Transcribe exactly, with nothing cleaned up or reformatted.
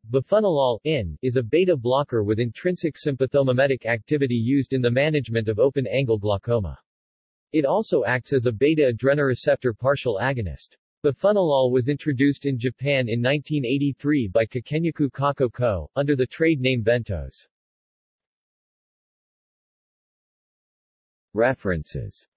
Befunolol in, is a beta blocker with intrinsic sympathomimetic activity used in the management of open-angle glaucoma. It also acts as a beta adrenoreceptor partial agonist. Befunolol was introduced in Japan in nineteen eighty-three by Kakenyaku Kako Co., under the trade name Bentos. References